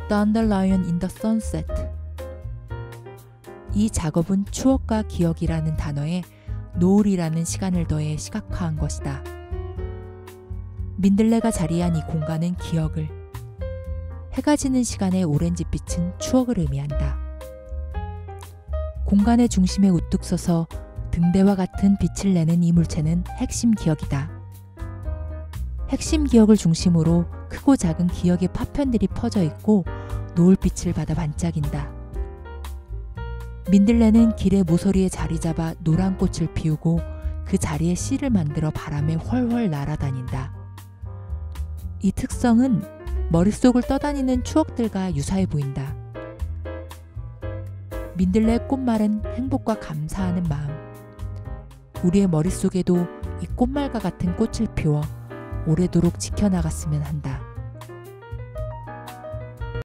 Dandelion in the Sunset. 이 작업은 추억과 기억이라는 단어에 노을이라는 시간을 더해 시각화한 것이다. 민들레가 자리한 이 공간은 기억을, 해가 지는 시간의 오렌지빛은 추억을 의미한다. 공간의 중심에 우뚝 서서 등대와 같은 빛을 내는 이 물체는 핵심 기억이다. 핵심 기억을 중심으로 크고 작은 기억의 파편들이 퍼져 있고 노을빛을 받아 반짝인다. 민들레는 길의 모서리에 자리 잡아 노란 꽃을 피우고 그 자리에 씨를 만들어 바람에 훨훨 날아다닌다. 이 특성은 머릿속을 떠다니는 추억들과 유사해 보인다. 민들레의 꽃말은 행복과 감사하는 마음. 우리의 머릿속에도 이 꽃말과 같은 꽃을 피워 오래도록 지켜나갔으면 한다.